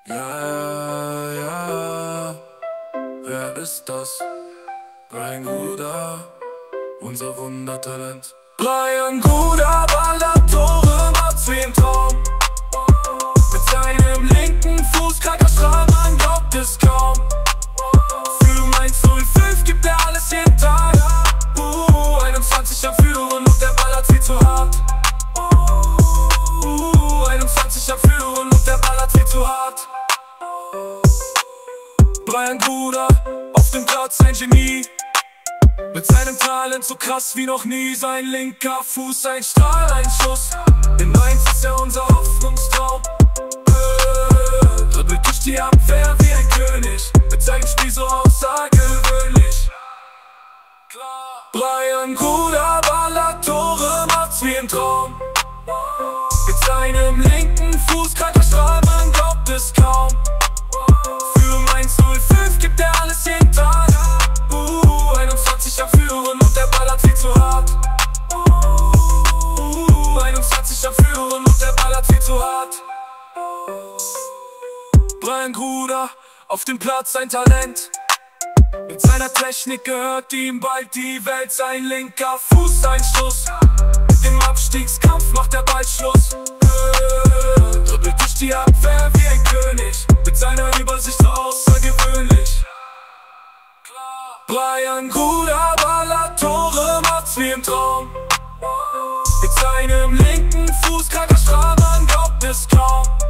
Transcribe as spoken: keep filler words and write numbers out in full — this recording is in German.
Ja, ja, wer ist das? Brajan Gruda, unser Wundertalent. Brajan Gruda ballert Tore, macht's wie im Traum. Mit seinem linken Fuß kranker Strahl, man glaubt es kaum. Für mein null fünf gibt er alles jeden Tag. Uh, einundzwanzig am Führen und der ballert viel zu hart. Uh, einundzwanzig am Führen und der ballert viel zu hart. Brajan Gruda, auf dem Platz ein Genie. Mit seinem Talent so krass wie noch nie. Sein linker Fuß, ein Strahl, ein Schuss. In Mainz ist er unser Hoffnungstraum. äh, Dribbelt durch die Abwehr wie ein König. Mit seinem Spiel so außergewöhnlich. Brajan Gruda ballert Tore, macht's wie im Traum. Mit seinem linken Fuß kranker Strahl, man glaubt es kaum. Für Mainz null fünf gibt er alles jeden Tag. Uh, einundzwanzig am Führen und der ballert viel zu hart. Uh, einundzwanzig am Führen und der ballert viel zu hart. Brajan Gruda, auf dem Platz ein Talent. Mit seiner Technik gehört ihm bald die Welt. Sein linker Fuß, ein Schuss. Mit dem Abstiegskampf macht er bald Schluss. äh, Dribbelt durch die Abwehr wie ein König. Mit seiner Übersicht so außergewöhnlich. Brajan Gruda ballert Tore, macht's wie im Traum. Mit seinem linken Fuß kranker Strahl, man glaubt es kaum.